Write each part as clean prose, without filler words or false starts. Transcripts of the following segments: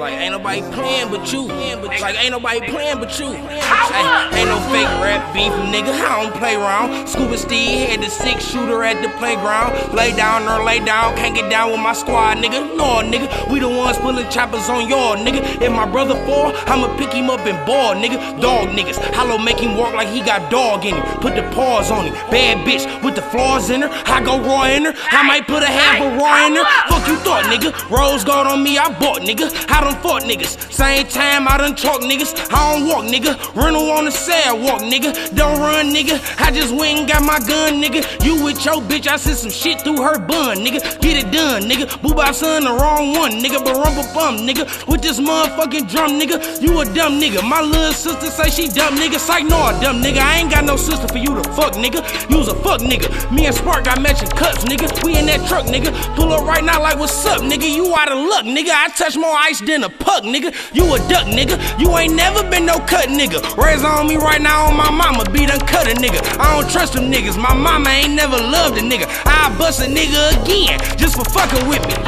Like ain't nobody playing but you. Like ain't nobody playing but you. Ain't no fake rap beef, nigga. I don't play around. Scuba Steve had the 6-shooter at the playground. Lay down or lay down, can't get down with my squad, nigga. No, nigga, we the ones pulling choppers on y'all, nigga. If my brother fall, I'ma pick him up and ball, nigga. Dog niggas, hollow make him walk like he got dog in him. Put the paws on him. Bad bitch with the flaws in her. I go raw in her. I might put a half of raw in her. Fuck you thought, nigga. Rose gold on me, I bought, nigga. I done fought niggas. Same time I done talk, niggas. I don't walk, nigga. Rental on the sidewalk, nigga. Don't run, nigga. I just went and got my gun, nigga. You with your bitch, I sent some shit through her bun, nigga. Get it done, nigga. Boobop son, the wrong one, nigga. But rumble bum, nigga. With this motherfucking drum, nigga. You a dumb nigga. My little sister say she dumb, nigga. Psych, no, a dumb nigga. I ain't got no sister for you to fuck, nigga. You's a fuck, nigga. Me and Spark got matching cups, nigga. We in that truck, nigga. Pull up right now like, what's up, nigga? You out of luck, nigga. I touch more ice than a puck, nigga. You a duck, nigga. You ain't never been no cut, nigga. Raise on me right now on my mama, be done cut a nigga. I don't trust them niggas. My mama ain't never loved a nigga. I bust a nigga again just for fucking with me.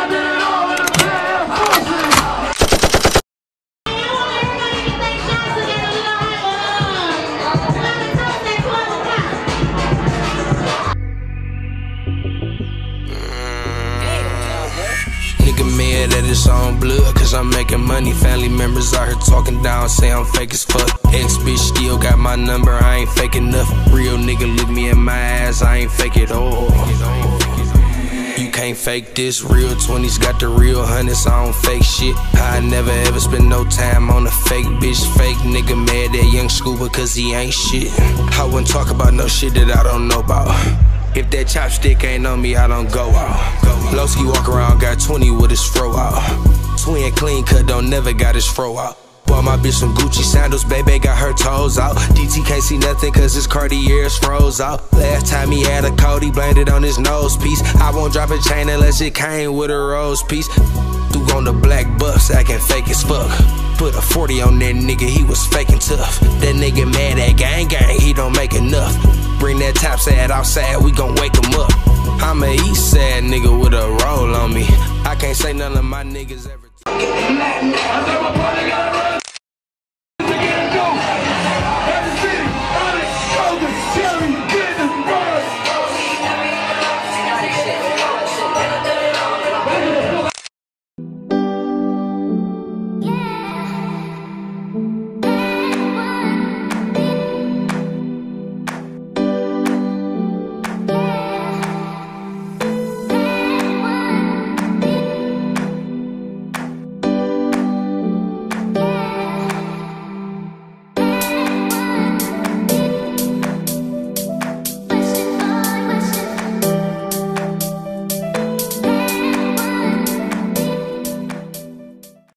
Nigga mad that it's on blood, cause I'm making money. Family members out here talking down, say I'm fake as fuck. Ex-bitch still got my number, I ain't fake enough. Real nigga look me in my ass, I ain't fake it all. You can't fake this, real 20s got the real hundreds, I don't fake shit. I never ever spend no time on a fake bitch. Fake nigga mad at young Scuba cause he ain't shit. I wouldn't talk about no shit that I don't know about. If that chopstick ain't on me, I don't go out. Lowski walk around, got 20 with his fro out. Twin clean cut, don't never got his fro out. Bought my bitch some Gucci sandals, baby got her toes out. DT can't see nothing cause his Cartier's froze out. Last time he had a coat, he blamed it on his nose piece. I won't drop a chain unless it came with a rose piece. Threw on the black buffs, acting fake as fuck. Put a 40 on that nigga, he was faking tough. That nigga mad at gang gang, he don't make enough. Bring that top sad outside, we gon' wake him up. I'm a east side nigga with a roll on me. I can't say none of my niggas ever.